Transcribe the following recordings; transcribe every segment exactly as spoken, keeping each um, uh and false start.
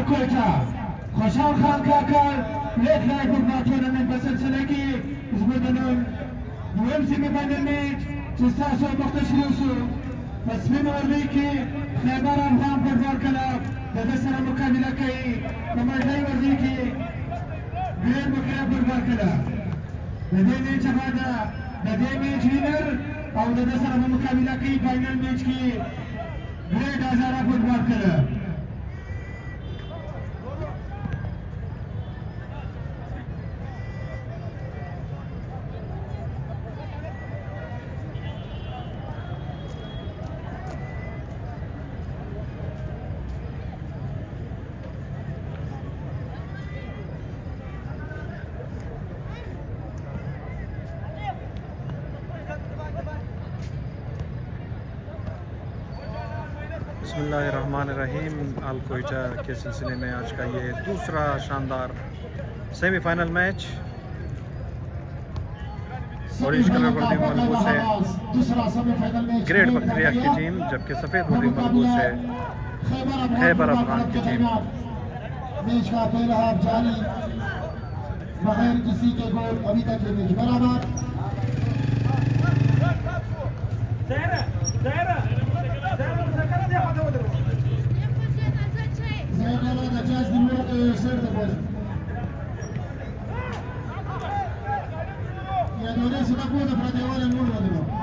Quetta Khushal Khan Kakar late life football tournament बसिलसिले की इसमें دویم سیمیفاینال میچ چې ستاسو وخت شروع شو په سپینو ورلۍ کې خیبر افغان فوټبال کلب د ده سره مقابله کوي په ملډۍ ورلۍ کې ګریډ بکریا فوټبال کلب د دې میچ بعد د دې میچ وینر او د ده سره مقابله کوي فاینل میچ کې ګریډ هزاره فوټبال کلب बिस्मिल्लाहिर्रहमानिर्रहीम। अल कोयटा के सिलसिले में आज का ये दूसरा शानदार सेमीफाइनल मैच ऑरेंज कलर वर्दी मलबू से ग्रेड बकरिया की टीम, जबकि सफ़ेद वर्दी मलबू से खैबर अफगान की टीम। मैच का पहला हाफ जारी बगैर किसी के गोल अभी तक ये मैच बराबर। Ya no le suena cosa para llevar el muro de nuevo.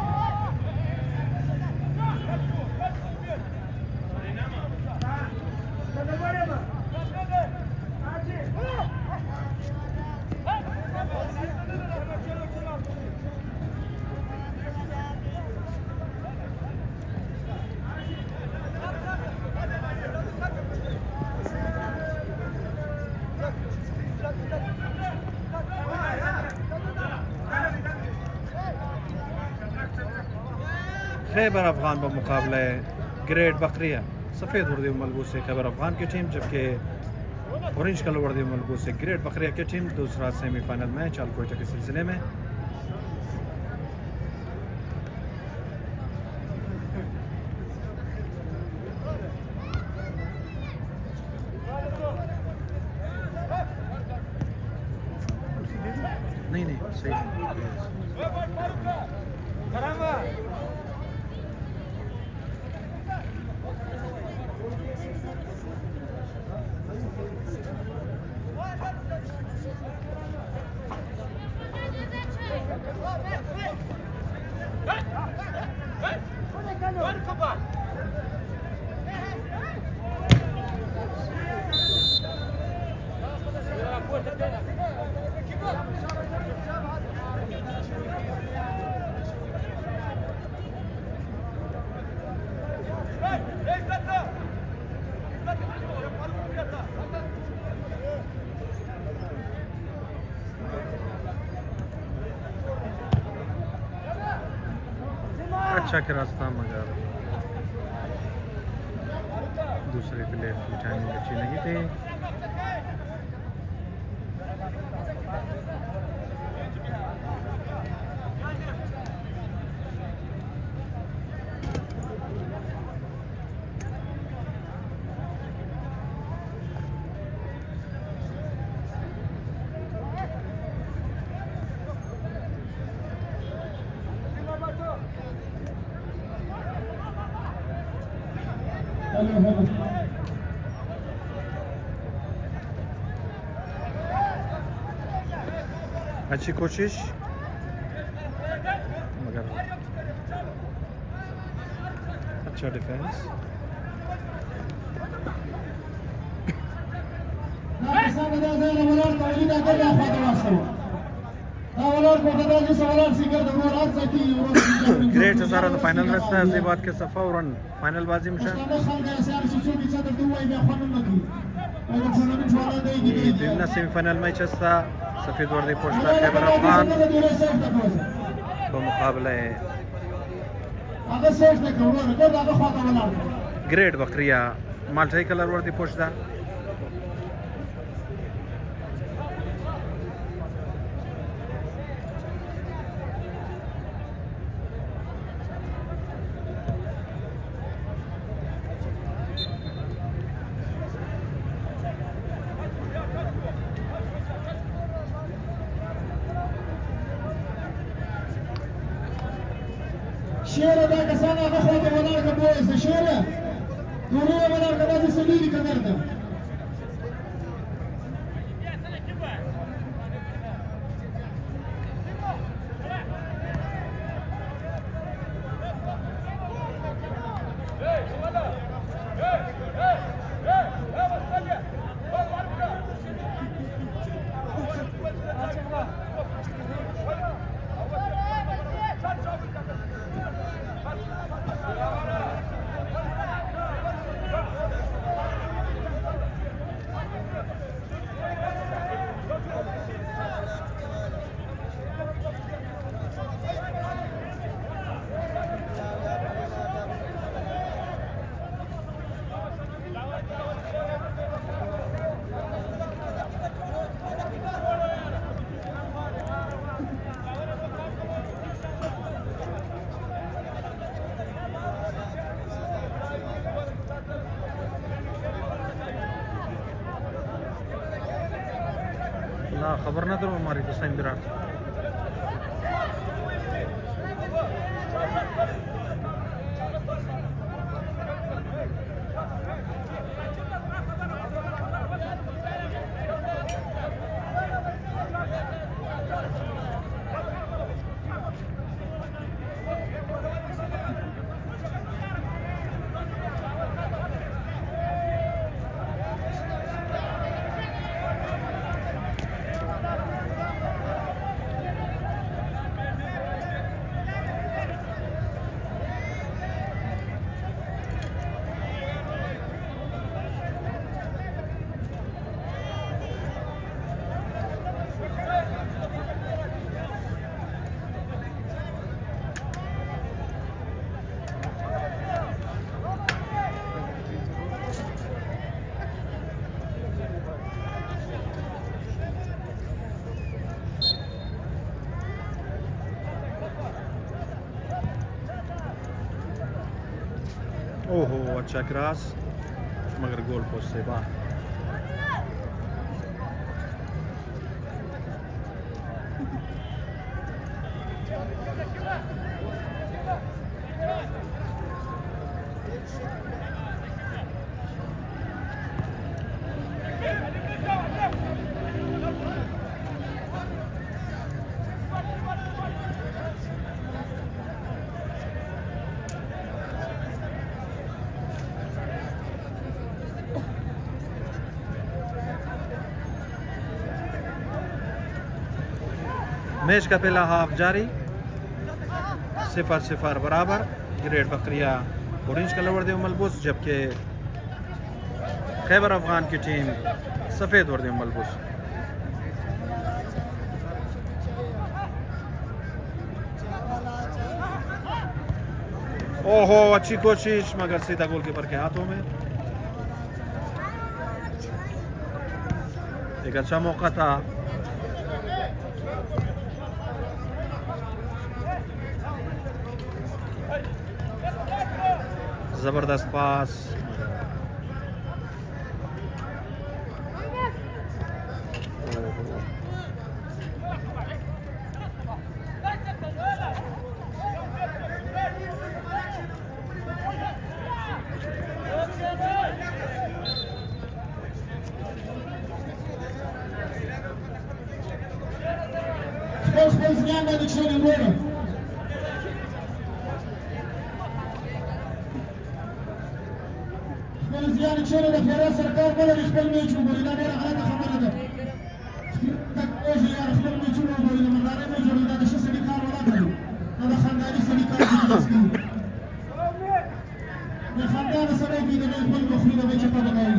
Khyber Afghan पर मुकाबला ग्रेड बकरिया सफ़ेद वर्दी मलबूस से खैबर अफगान की टीम, जबकि ऑरेंज कलर वर्दी मलबूस से ग्रेड बकरिया की टीम। दूसरा सेमीफाइनल मैच अल कोयटा के सिलसिले में नहीं नहीं सही अच्छा के रास्ता मगर दूसरे प्लेयर की टाइमिंग अच्छी नहीं थी। अच्छी कोशिश मगर अच्छा डिफेंस। ग्रेट हज़ारा तो फाइनल रास्ता है बात के सफ़ा और फाइनल बाजी में दुनिया सेमीफाइनल मैच था। सफ़ेद वर्दी पोस्टा खैबर अफगान तो मुकाबला है ग्रेड बकरिया माल्टाई कलर वर्दी पोस्टा। شيرة دا كسانا غخوة ونارك بويس شيرة دورية ونارك بازي سليلي كمرده لا خبر ندرو हमारी तो सही विराट ओहो अच्छा क्रॉस मगर गोल पोस्ट से बाहर मैच का पहला हाफ जारी सिफर सिफर बराबर ग्रेट बकरिया ऑरेंज कलर वर्दी मलबूस जबकि खैबर अफगान की टीम सफ़ेद वर्दी मलबूस। ओहो अच्छी कोशिश मगर सीधा गोलकीपर के हाथों में। एक अच्छा मौका था जबरदस्त पास زیان چهره د فیرا سرکار بل خپل میچ وګوري دا ډیره غلطه خبره ده دا کوجه یار خپل میچ وګوري نو مدارې مې جوړې دا د شې کار ولا کوي دا د خانداني سړي کار کوي د خاندان سره کې د خپل مخې د چپا بنایي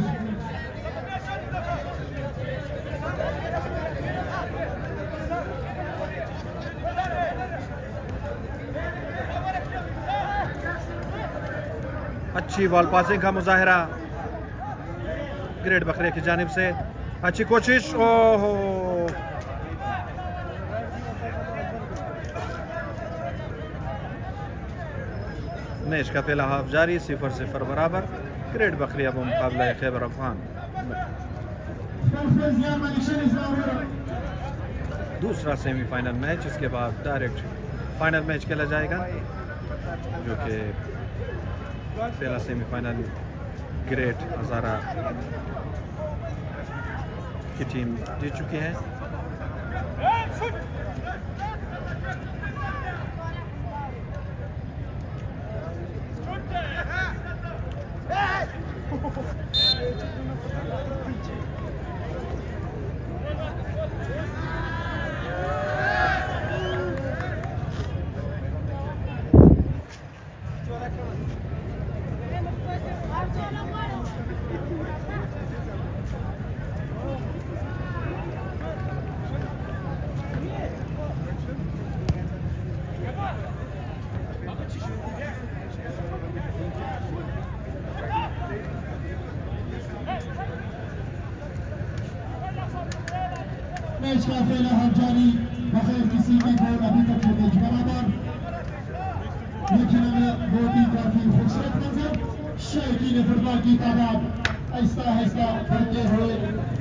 अच्छी बॉल पासिंग का मुजाहिरा ग्रेट बकरे की जानिब से अच्छी कोशिश। ओहो मैच का पहला हाफ जारी सिफर सिफर बराबर ग्रेट बकरिया वो मुकाबला खैबर अफगान। दूसरा सेमीफाइनल मैच इसके बाद डायरेक्ट फाइनल मैच खेला जाएगा। जो कि पहला सेमीफाइनल ग्रेट हज़ारा की टीम जीत चुकी है। मैच का पहला हाफ जारी बगैर किसी के गोल अभी तक मैच बराबर, लेकिन हमें दो टीम काफी खूबसूरत नजर। शौकीन फुटबॉल की तादाद आहिस्ता आहिस्ता बढ़ते हुए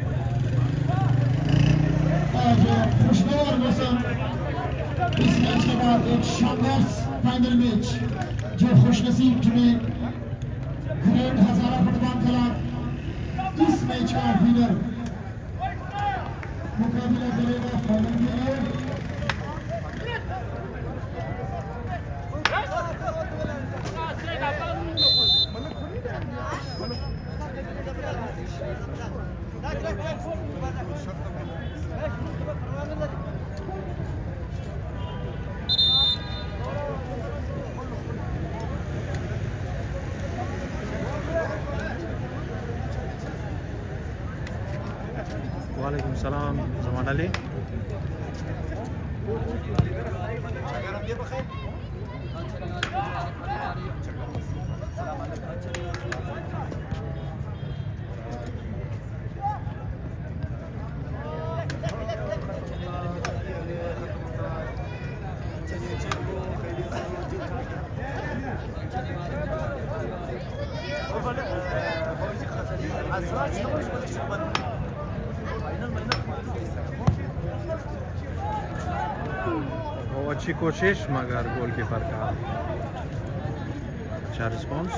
आज खुशगवार मौसम। इस मैच के बाद एक शानदार फाइनल मैच जो खुशनसीब टीमें ग्रेट हज़ारा फुटबॉल क्लब इस मैच का विनर मुकाबला करेगा फाइनल के लिए। वालेकुम सलाम ज़मान अली। वो अच्छी कोशिश मगर गोलकीपर का अच्छा रिस्पॉन्स।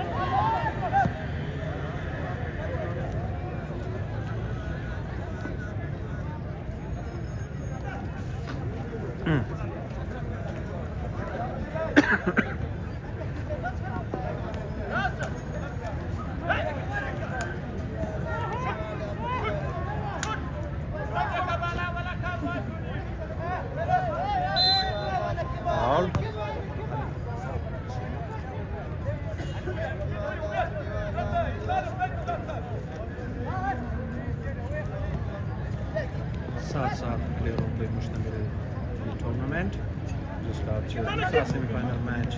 सात सात प्लेयरों पे मुश्तमिल ये टूर्नामेंट, जिसका दूसरा सेमीफाइनल मैच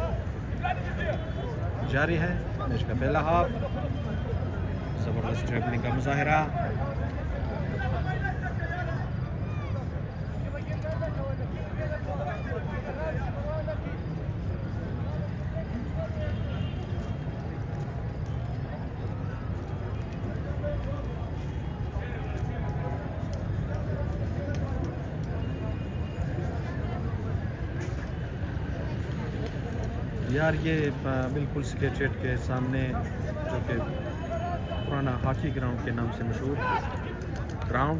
जारी है। मैच का पहला हाफ ज़बरदस्त ड्रिबलिंग का मुजाहिरा, यार ये बिल्कुल स्केटेड के सामने, जो कि पुराना हॉकी ग्राउंड के नाम से मशहूर ग्राउंड,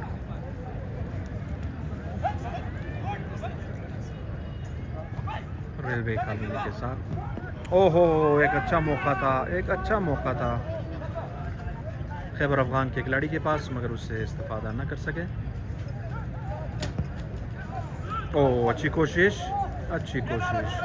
रेलवे कॉलोनी के साथ। ओहो, एक अच्छा मौका था, एक अच्छा मौका था खैबर अफगान के खिलाड़ी के पास, मगर उससे इस्तेफादा न कर सके। ओह, अच्छी कोशिश, अच्छी कोशिश।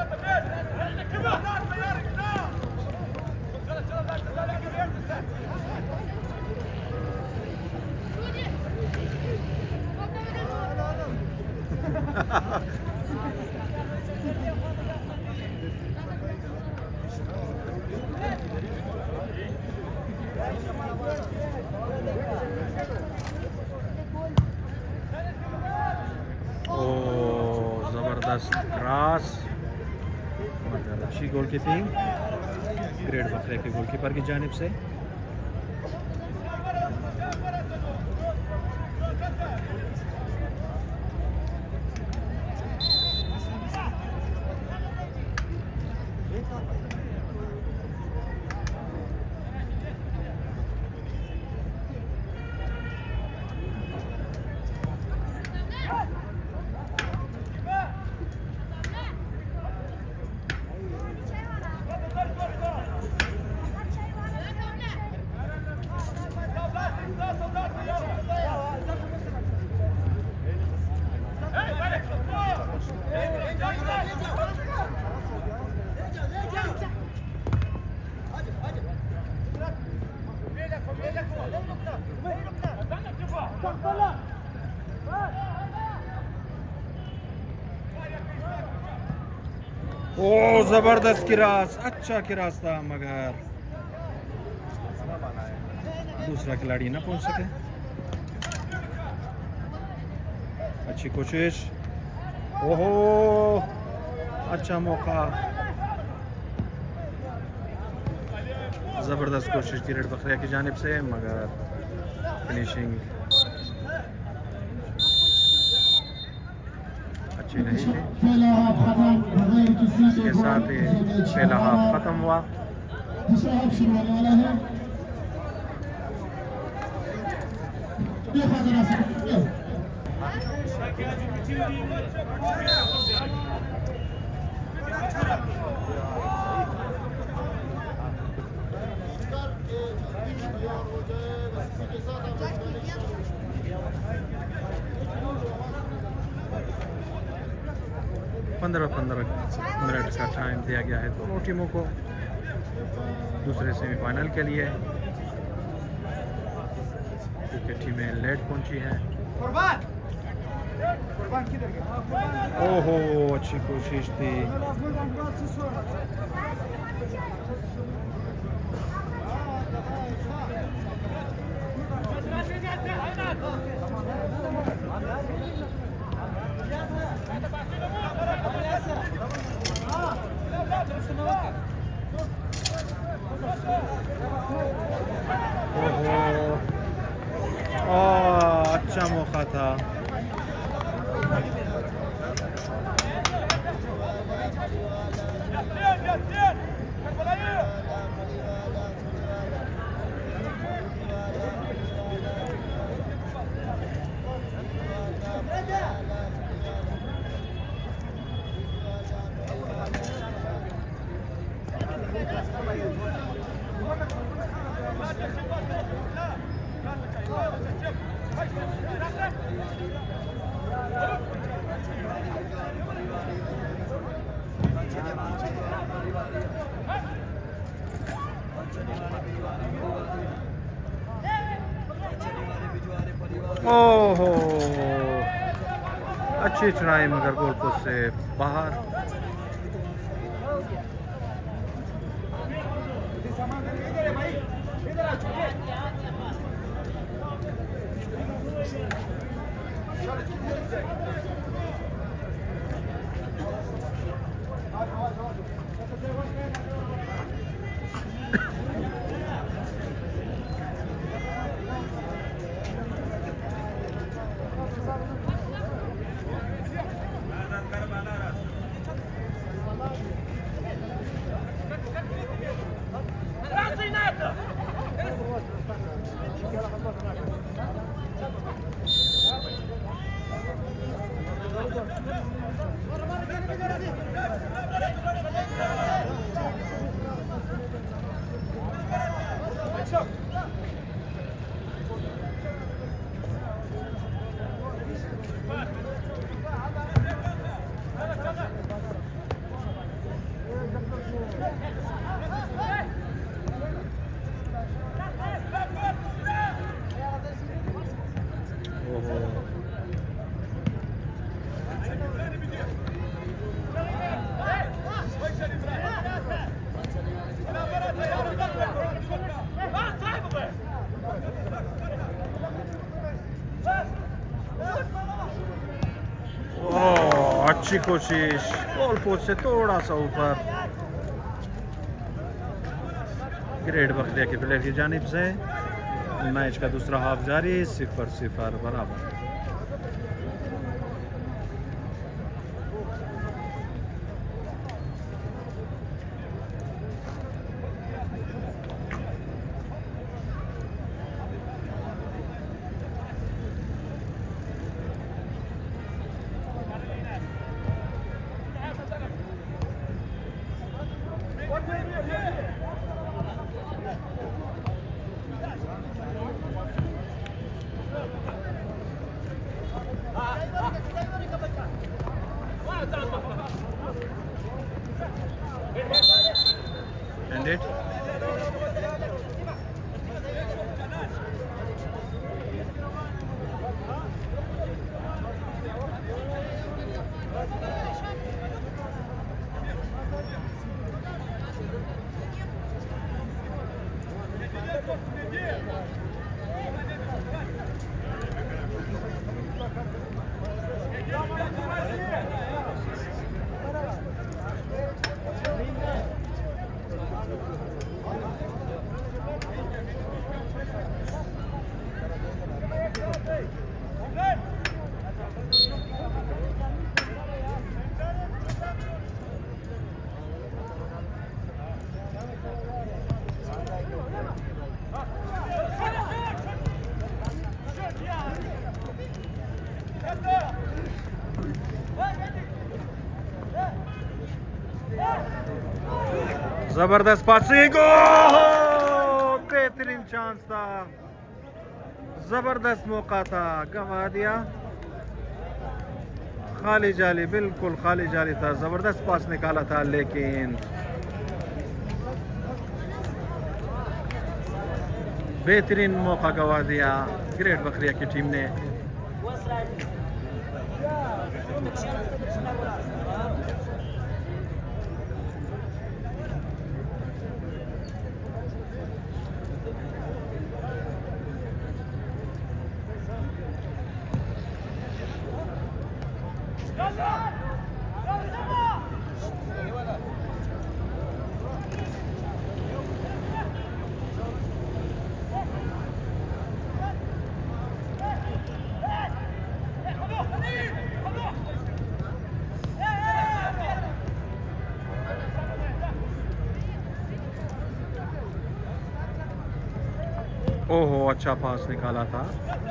ओ ज़बरदस्त क्रॉस, मगर अच्छी गोलकीपिंग ग्रेट बकरे के गोलकीपर की जानिब से। ओ जबरदस्त किरास, अच्छा किरास था मगर दूसरा खिलाड़ी ना पहुंच सके। अच्छी कोशिश, ओहो अच्छा मौका, जबरदस्त कोशिश ग्रेट बकरिया की जानिब से मगर फिनिशिंग अच्छी नहीं थी। इसके साथ ही पहला हाफ खत्म हुआ। पंद्रह पंद्रह मिनट का टाइम दिया गया है दोनों टीमों को दूसरे सेमीफाइनल के लिए, क्योंकि टीमें लेट पहुंची हैं। ओहो अच्छी कोशिश थी, ओह अच्छा मौका था। ओहो अच्छी ट्राई मगर गोल पोस्ट से बाहर। अच्छी कोशिश, गोल पोस्ट से थोड़ा सा ऊपर। ग्रेट बकरिया के प्लेयर की जानिब से मैच का दूसरा हाफ जारी, सिफर सिफर बराबर। जबरदस्त पासिंग, बेहतरीन चांस था, जबरदस्त मौका था, गंवा दिया। खाली जाली, बिल्कुल खाली जाली था, जबरदस्त पास निकाला था लेकिन बेहतरीन मौका गंवा दिया ग्रेट बकरिया की टीम ने। ओहो, अच्छा पास निकाला था।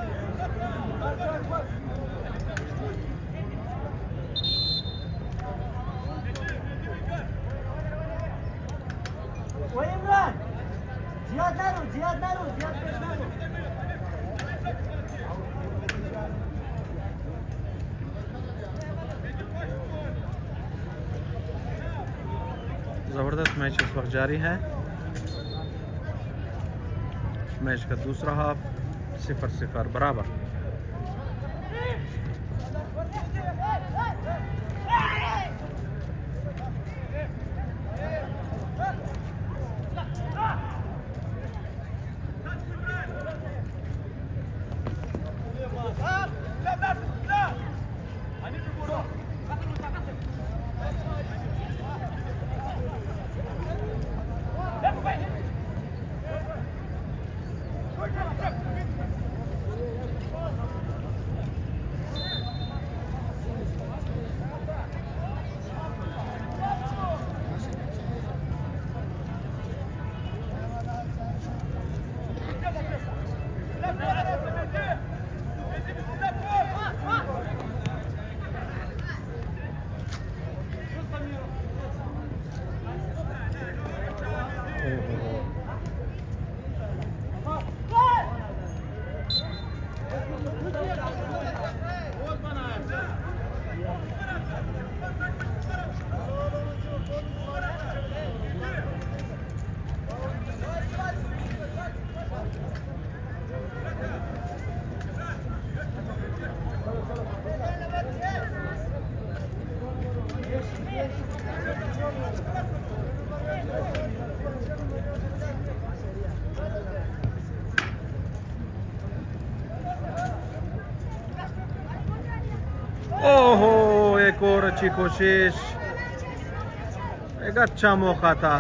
जबरदस्त मैच इस वक्त जारी है। मैच का दूसरा हाफ सिफर सिफर बराबर। ओहो, एक और अच्छी कोशिश, एक अच्छा मौका था,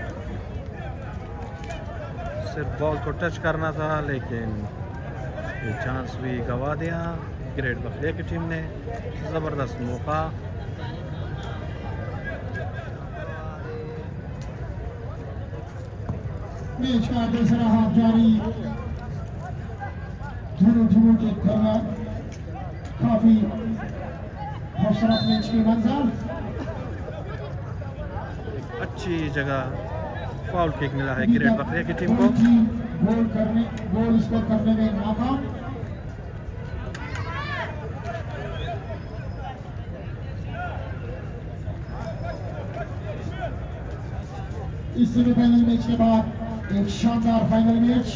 सिर्फ बॉल को टच करना था लेकिन ये चांस भी गंवा दिया ग्रेट बकरिया की टीम ने। जबरदस्त मौका। मैच का दूसरा हाफ जारी, दोनों टीमों के दरमियान काफी खूबसूरत मैच की मंजर। अच्छी जगह फाउल किक मिला है ग्रेट बकरिया की टीम को। गोल करने गोल स्कोर करने में नाकाम। इस सेमीफाइनल मैच के बाद एक शानदार फाइनल मैच।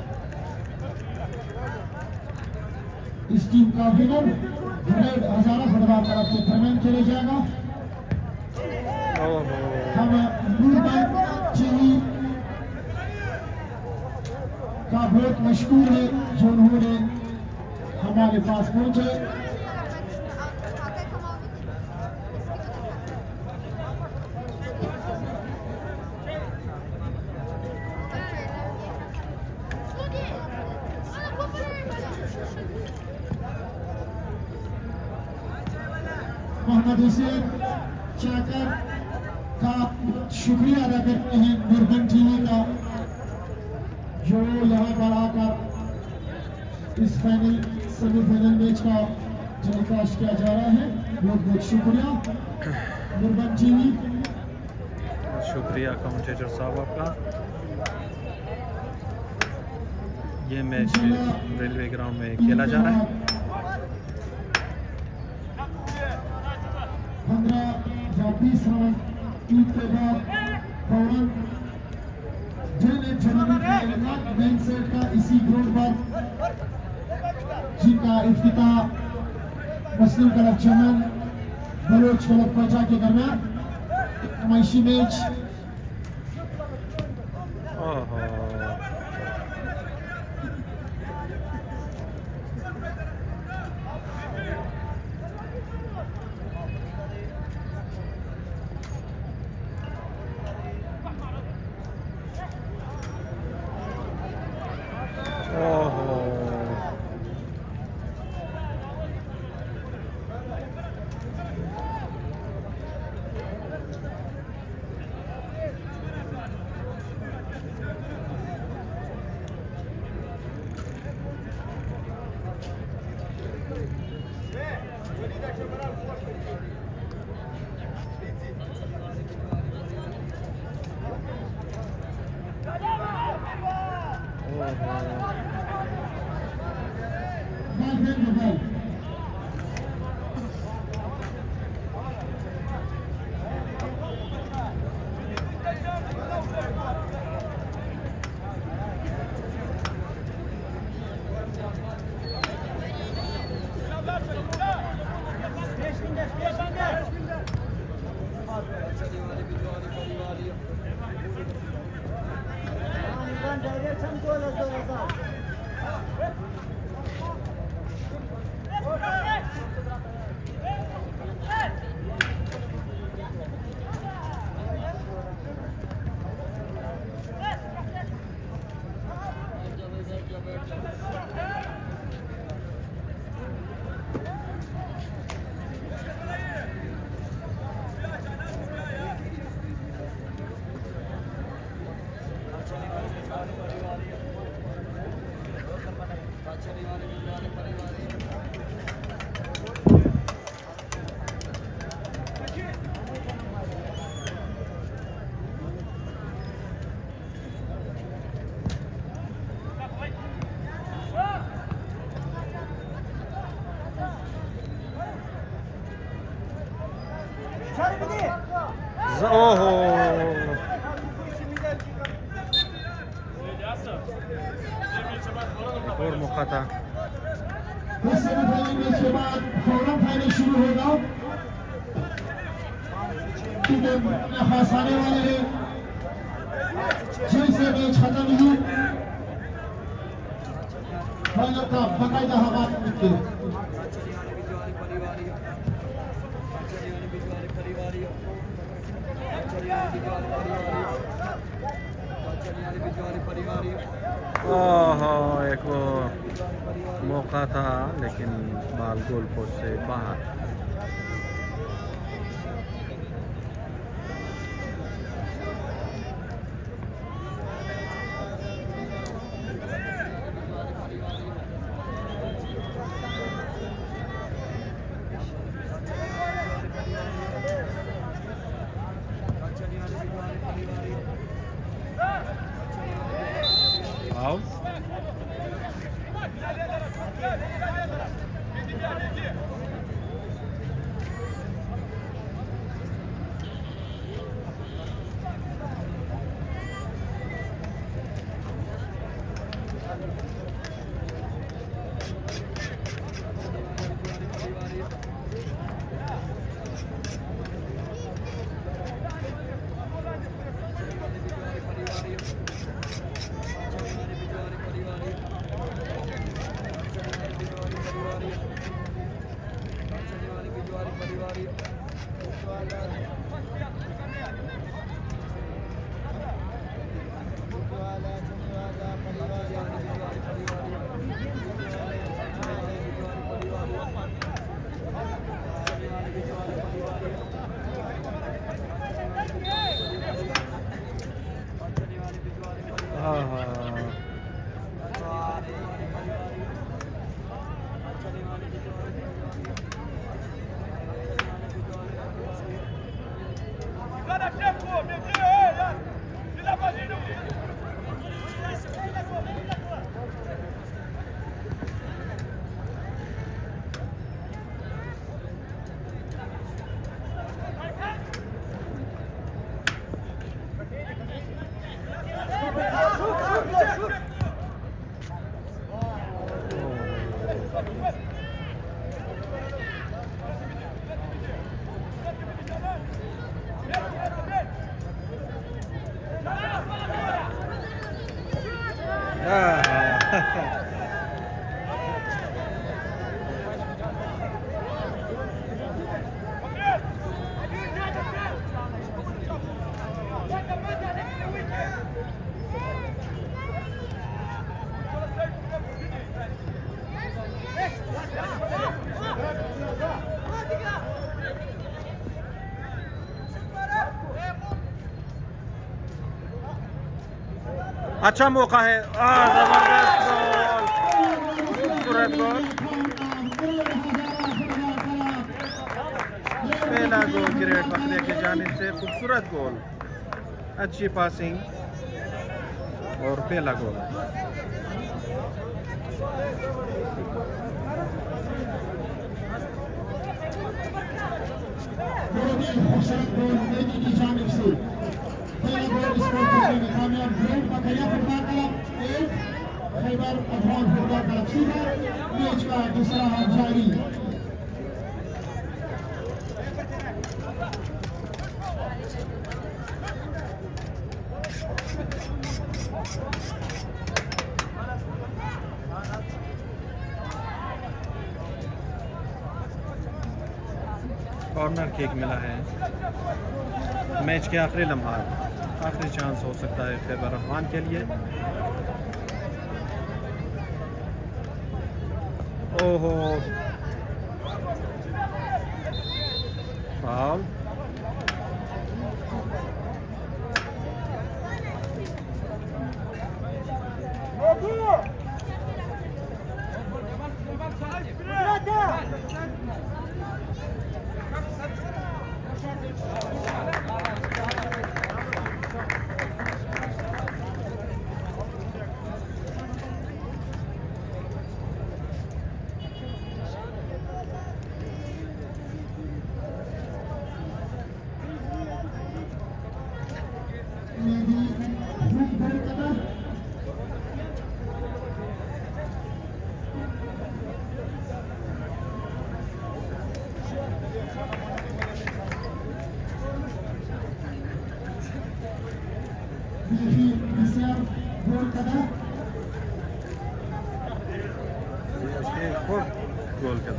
इस टीम का winner great Hazara football club के दरमियान खेला जाएगा। हम नूरबन टीवी का बहुत मशहूर है जो उन्होंने हमारे पास पहुंचे। मोहम्मद हुसैन चाकर का शुक्रिया अदा करते हैं नूरबन टीवी का, जो यहाँ पर आकर इस फाइनल सेमीफाइनल मैच का टेलीकास्ट किया जा रहा है। बहुत बहुत शुक्रिया नूरबन टीवी। शुक्रिया कमेंटेटर साहब आपका। ये मैच रेलवे ग्राउंड में खेला जा रहा है। पंद्रह या बीस रन के बाद फौरन जिन टूर्नामेंट मेन सेट का इसी ग्राउंड पर जिनका इफ्तिताह मुस्लिम क्लब चमन बलोच क्लब कोचा के दरमियान नुमाइशी मैच। ओहो और मौका था। इस सेमीफाइनल मैच के बाद फौरन फाइनल शुरू होगा। खास आने वाले हैं जैसे मैच खत्म हुई फाइनल का बाकायदा हवा मिलती है। ओहो एक वो मौका था लेकिन बाल गोल पोस्ट से बाहर। आओ अच्छा मौका है, जबरदस्त गोल, खूबसूरत गोल, पहला गोल ग्रेट बकरिया की जानिब से, खूबसूरत गोल, अच्छी पासिंग और पहला गोल। खूबसूरत गोल मेगी की जानिब से, पहला गोल स्कोर करने में कामयाब ग्रेट बकरिया फुटबॉल क्लब एक, खैबर अफगान फुटबॉल क्लब सिफर। मैच का दूसरा हाफ जारी। कॉर्नर किक मिला है। मैच के आखिरी लम्हात, आखिरी चांस हो सकता है खैबर अफगान के लिए। ओहो, फाउल। गोल कर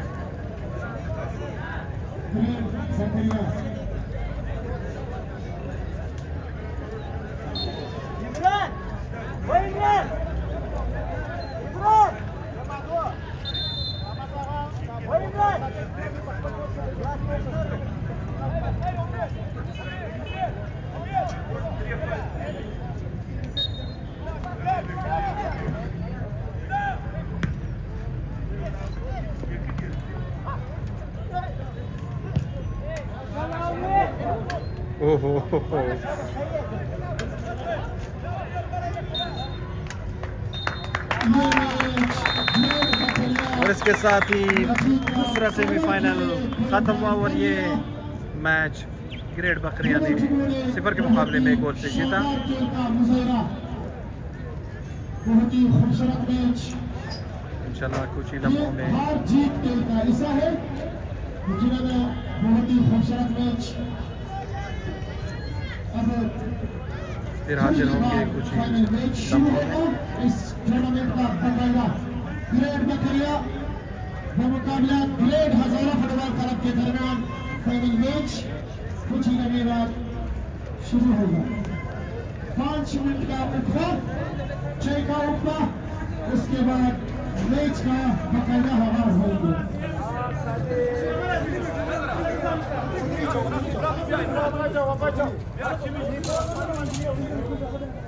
ओहो और इसके साथ ही दूसरा सेमीफाइनल खत्म हुआ और ये मैच ग्रेट बकरिया ने सिफर के मुकाबले में एक गोल से जीता। इंशाल्लाह कुछ ही लम्हों में फिर हाजिर होंगे कुछ ही लम्हों में। इस टूर्नामेंट का बकायदा ग्रेट बकरिया बमुकाबला ग्रेट हजारा फुटबॉल क्लब के दरमियान फाइनल मैच कुछ ही लम्हे बाद शुरू होगा। पाँच मिनट का वक्फा, छह का वक्फा, उसके बाद मैच का बकायदा आगाज होगा।